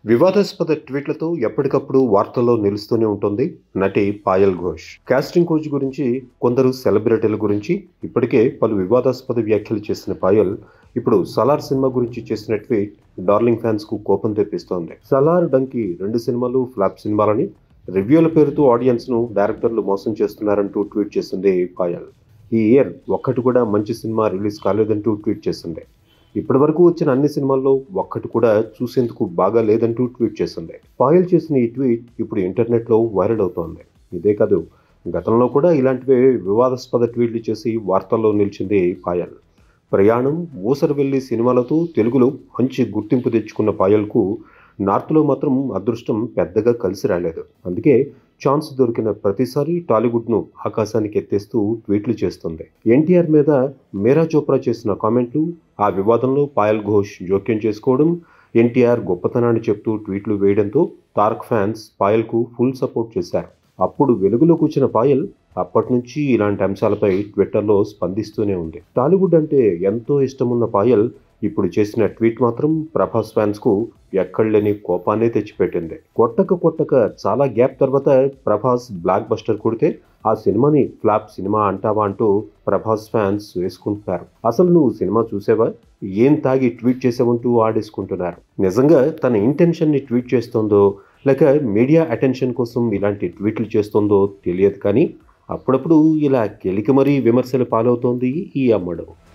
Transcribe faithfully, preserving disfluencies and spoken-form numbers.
వివాదాస్పద ట్వీట్లతో ఎప్పటికప్పుడు వార్తల్లో నిలుస్తూనే ఉంటుంది నటి పాయల్ ఘోష్. కాస్టింగ్ కోచ్ గురించి, కొందరు సెలబ్రిటీల గురించి ఇప్పటికే పలు వివాదాస్పద వ్యాఖ్యలు చేసిన పాయల్ ఇప్పుడు సలార్ సినిమా గురించి చేసిన ట్వీట్ డార్లింగ్ ఫ్యాన్స్ కు కోపం తెప్పిస్తోంది. సలార్, డంకీ రెండు సినిమాలు ఫ్లాప్ సినిమాలని, రివ్యూల పేరుతో ఆడియన్స్ ను డైరెక్టర్లు మోసం చేస్తున్నారంటూ ట్వీట్ చేసింది పాయల్. ఈ ఇయర్ ఒక్కటి కూడా మంచి సినిమా రిలీజ్ కాలేదంటూ ట్వీట్ చేసింది. ఇప్పటి వరకు వచ్చిన అన్ని సినిమాల్లో ఒక్కటి కూడా చూసేందుకు బాగా లేదంటూ ట్వీట్ చేసింది. పాయల్ చేసిన ఈ ట్వీట్ ఇప్పుడు ఇంటర్నెట్లో వైరల్ అవుతోంది. ఇదే కాదు, గతంలో కూడా ఇలాంటివే వివాదాస్పద ట్వీట్లు చేసి వార్తల్లో నిలిచింది పాయల్. ప్రయాణం, ఊసరవెల్లి సినిమాలతో తెలుగులో మంచి గుర్తింపు తెచ్చుకున్న పాయల్కు నార్త్లో మాత్రం అదృష్టం పెద్దగా కలిసి రాలేదు. అందుకే ఛాన్స్ దొరికిన ప్రతిసారి టాలీవుడ్ను ఆకాశానికి ఎత్తేస్తూ ట్వీట్లు చేస్తుంది. ఎన్టీఆర్ మీద మీరా చోప్రా చేసిన కామెంట్లు, ఆ వివాదంలో పాయల్ ఘోష్ జోక్యం చేసుకోవడం, ఎన్టీఆర్ గొప్పతనాన్ని చెప్తూ ట్వీట్లు వేయడంతో తారక్ ఫ్యాన్స్ పాయల్కు ఫుల్ సపోర్ట్ చేశారు. అప్పుడు వెలుగులోకి వచ్చిన పాయల్ అప్పటి నుంచి ఇలాంటి అంశాలపై ట్విట్టర్లో స్పందిస్తూనే ఉంది. టాలీవుడ్ అంటే ఎంతో ఇష్టమున్న పాయల్ ఇప్పుడు చేసిన ట్వీట్ మాత్రం ప్రభాస్ ఫ్యాన్స్ కు ఎక్కడలేని కోపాన్నే తెచ్చిపెట్టింది. కొట్టక కొట్టక చాలా గ్యాప్ తర్వాత ప్రభాస్ బ్లాక్ బస్టర్ కొడితే ఆ సినిమాని ఫ్లాప్ సినిమా అంటావా అంటూ ప్రభాస్ ఫ్యాన్స్ వేసుకుంటున్నారు. అసలు నువ్వు సినిమా చూసావా, ఏం తాగి ట్వీట్ చేసావంటూ ఆడేసుకుంటున్నారు. నిజంగా తన ఇంటెన్షన్ ని ట్వీట్ చేస్తోందో లేక మీడియా అటెన్షన్ కోసం ఇలాంటి ట్వీట్లు చేస్తోందో తెలియదు, కానీ అప్పుడప్పుడు ఇలా గెలికి మరీ విమర్శలు పాలవుతోంది ఈ అమ్మడు.